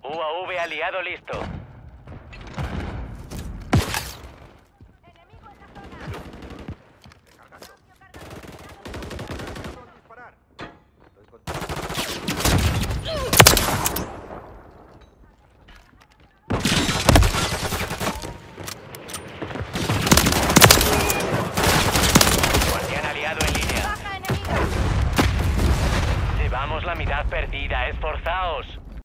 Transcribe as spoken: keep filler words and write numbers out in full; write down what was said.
U A V aliado listo. Guardián aliado en línea. Llevamos la mitad perdida, esforzados.